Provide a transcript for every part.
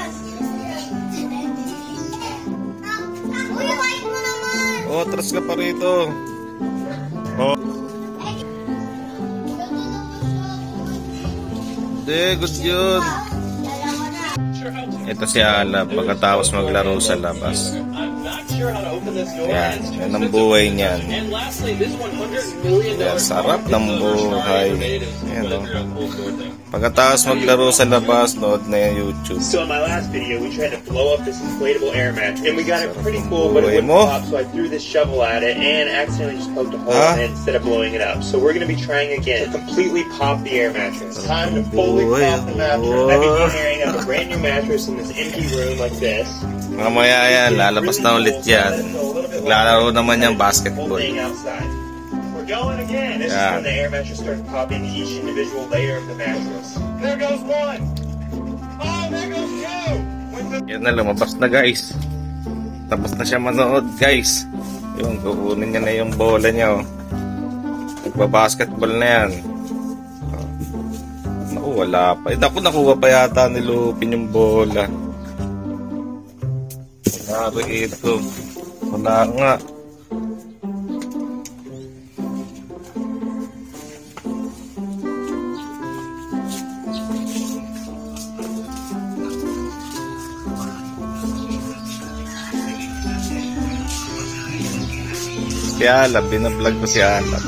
Oh, atras ka pa rito. Oh. Good yun. Ito si Ala pagkatapos maglaro sa labas. Yan, yan ang buhay niyan. Yan, sarap ng buhay. Yan, no? Pagkatapos maglaro sa labas, nood na yung YouTube. So in my last video, we tried to blow up this inflatable air mattress, and we got it pretty cool, but it wouldn't pop, so I threw this shovel at it and accidentally just poked a hole in it instead of blowing it up. So we're going to be trying again to completely pop the air mattress. Time to fully pop the mattress. I've been hearing of a brand new mattress in this empty room like this. Mamaya yan, lalabas na ulit yan. Naglalaro naman yung basketball. Going again. This is when the air mattress starts popping each individual layer of the mattress. There goes one. Oh, there goes two. Yan na, lumabas na guys. Tapos na siya manood guys. Yung kukunin niya na yung bola niya. Oh. Nagbabasketball na yan. Oh. Naku, wala pa. Naku, nakuha pa yata ni Lupin yung bola. Wala rito. Wala nga. Si Alab, binablog ko si Alab.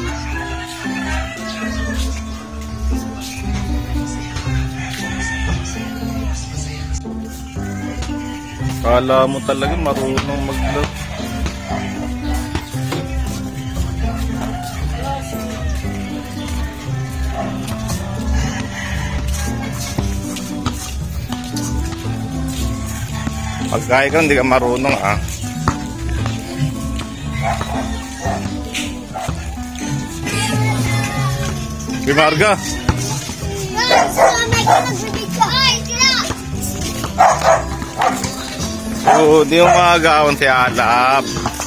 Kala mo talaga marunong mag-vlog. Pagkaya ka, hindi ka marunong ah. Marga. Oh, di mo makagawan si Alab.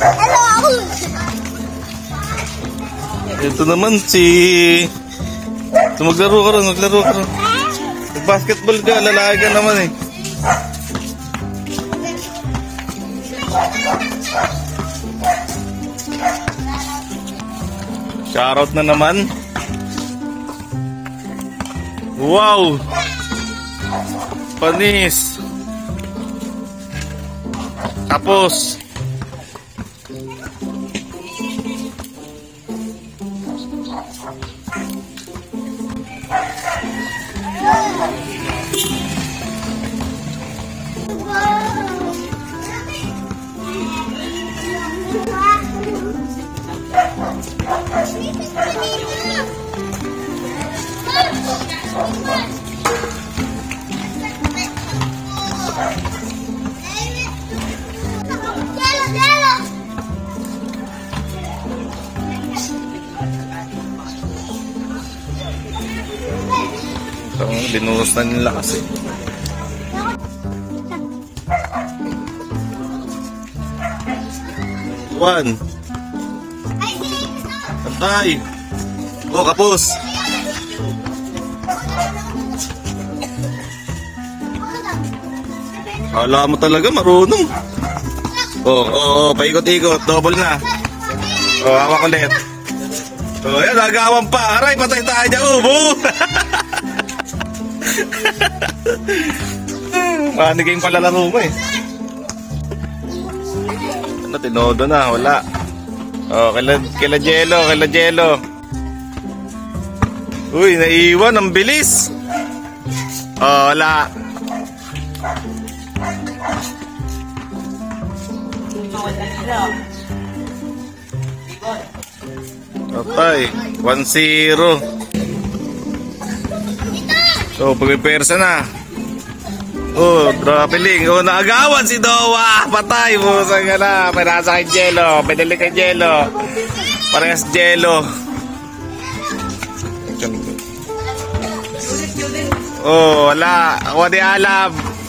Ito naman si... Ito, maglaro ka rin, maglaro ka rin. Basketball ka, lalaki ka naman eh. Shoutout na naman. Wow! Panis! Tapos! So, binuhos na nila kasi. One. Patay. Oh, kapos. Kala mo talaga marunong. Oh, paikot-ikot. Double na. Oh, hawak ulit. Oh, yan, nagawan pa. Aray, patay tayo dyan. Ubo. Manigay yung palalaro mo eh. Ano, tinodo na, wala. Oh, kila Jello. Uy, naiwan, ang bilis. Oh, wala. Patay, 1-0. So, pag-persa na. Oh, dropping. Oh, naagawan si Dowa. Patay, busang ka na. May nasa kay Jello. Pinili kay Jello. Parehas Jello. Oh, wala. Ako di alam.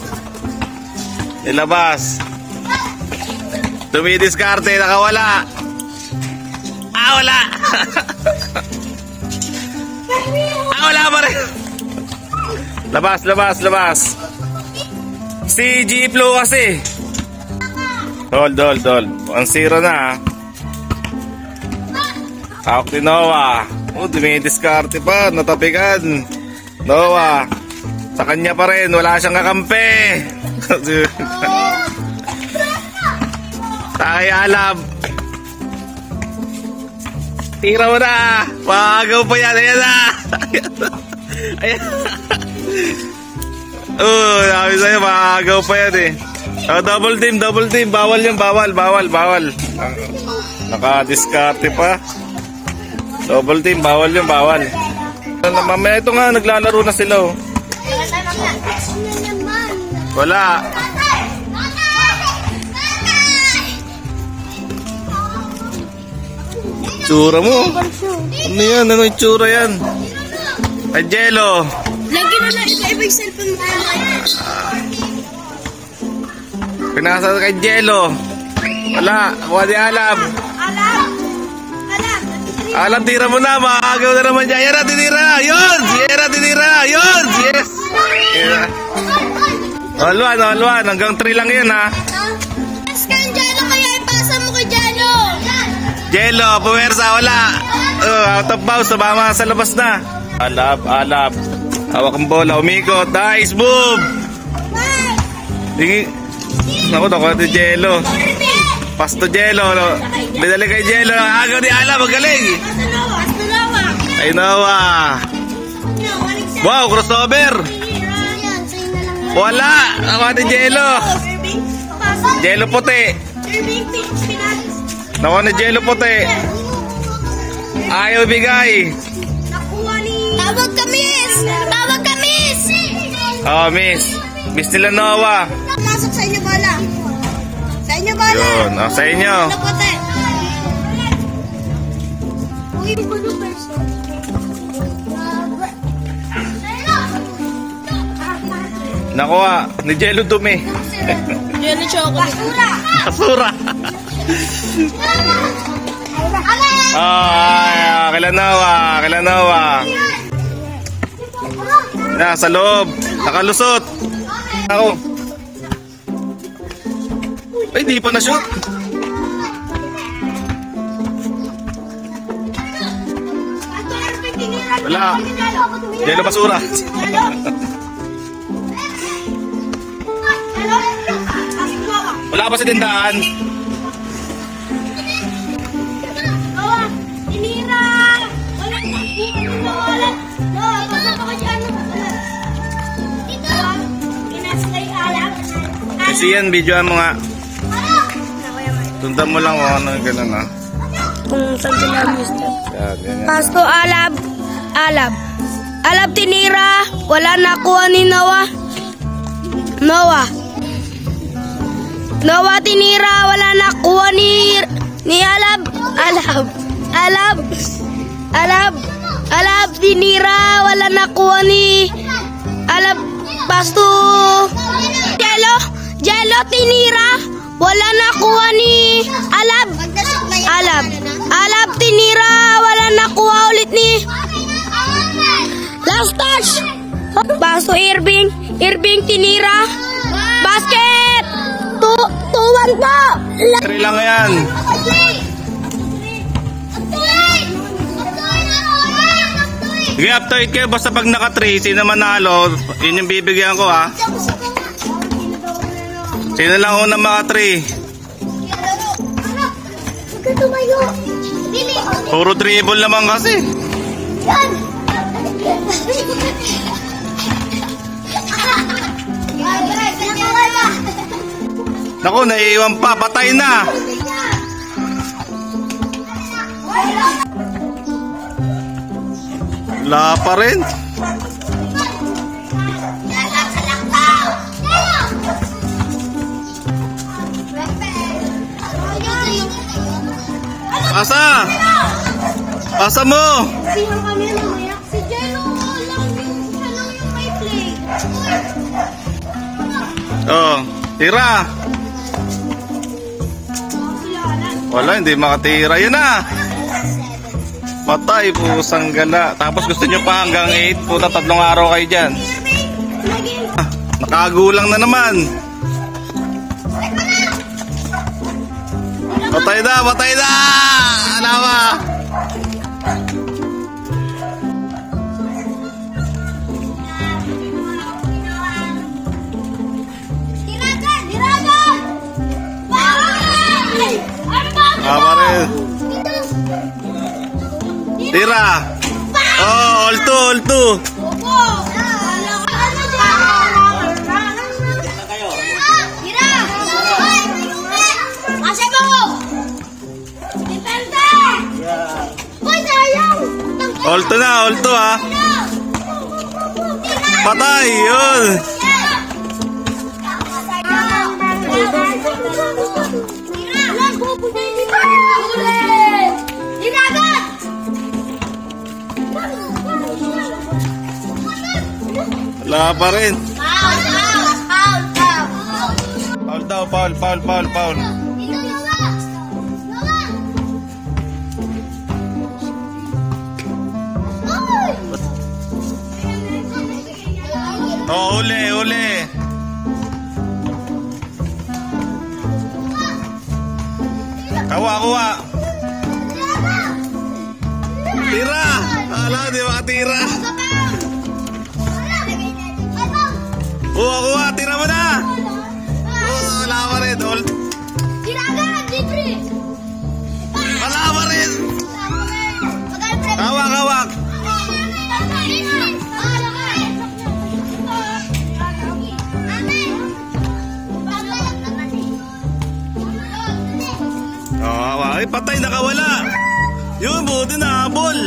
Ilabas. Tumidiskarte, nakawala. Ah, wala. Ah, wala pa rin. Labas. Si G Flow kasi. Hold. 1-0 na. Hawak ni Noah. Dumidiskarte pa. Natapigan. Noah. Sa kanya pa rin. Wala siyang kakampi. Takay Alab. Tira mo na. Pagaw pa yan. Ayan na. Ayan. Sabi sa'yo, pagaw pa yan eh. Double team. Bawal yan. Bawal. Naka-discarte pa. Double team. Bawal yan. Mamaya ito nga. Naglalaro na sila oh. Wala. Tsura mo. Ano yan? Ano yung tsura yan? Ay, Jello. Lagi na lang. Iba yung cellphone mo. Pinasa kay Jello. Wala. Kuha di Alab. Alab, tira mo na. Makagaw na naman dyan. Yera, tinira. Yun. Yes. All-one. Hanggang 3 lang yan ha. Yes, kang Jello. Kaya ipasa mo kay Jello. Jello, puwersa, wala. Out of bounds, sabama sa labas na. Alab. Hawak ang bola, umikot. Nice move. Naku, ni Jello. Pass to Jello. Bidali kay Jello. Agaw ni Alab, magaling. Ay, Noah. Wow, crossover. Wala. Naku, ni Jello. Jello puti. Naku ni Jello puti. Ayaw bigay. Tawag ka, miss. Oh, miss nila Noah. Masok sa inyo bola. Yun, sa inyo. Nakuha ni Jello dumi. Jello chocolate. Basura. Kila Noah. Sa loob. Nakalusot. Ako. Ay, di pa na-shoot. Wala. Jello basura. Wala pa sa tindahan. Kasi yan, videoan mo nga. Tundan mo lang ano yung gano'n ha. Kung saan tinagis na. Pasto Alab tinira. Wala nakuha ni Noah. Noah tinira. Wala nakuha ni Alab. Alab tinira. Wala nakuha ni Alab. Pasto Jello tinira. Wala nakuha ni Alab tinira. Wala nakuha ulit ni last touch. Paso Irving tinira. Basket 2-1 po. 3 lang yan. Sige, up to 8 kayo. Basta pag naka 3, sino manalo, yun yung bibigyan ko ha. Sino lang unang maka 3? Puro dribble naman kasi. Naku, naiiwan pa. Patay na. Wala pa rin. Asa mo? Si Jello lang yung may play. Oh, tira. Wala, hindi makatira. Yan na. Patay, pusang gala. Tapos gusto nyo pa hanggang 8. Puta, 3 araw kayo dyan. Nakagulang na naman. Patay na, patay na! Ano ba? Tira! Oh, all two. All two ha. Patay, yun. Wala pa rin. Foul daw, foul. Oh, uli. Kuha. Tira. Ala, di makatira. Kuha, tira mo na. Wala pa rin. Wala pa rin. Hawak. Ay, patay, nakawala. Yun, buti na habol.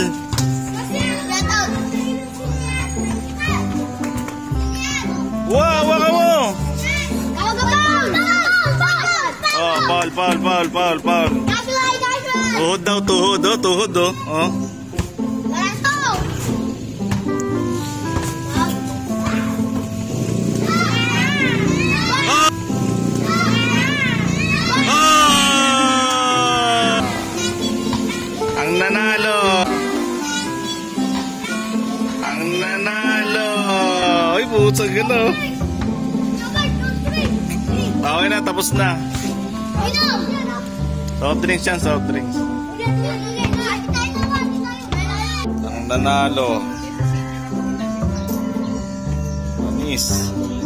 Wow, waka mo. Oh, foul. Tuhod daw. Oh. Ang nanalo. Ay, butsag gano. Okay na, tapos na. Soft drinks yan, soft drinks. Ang nanalo. Anis.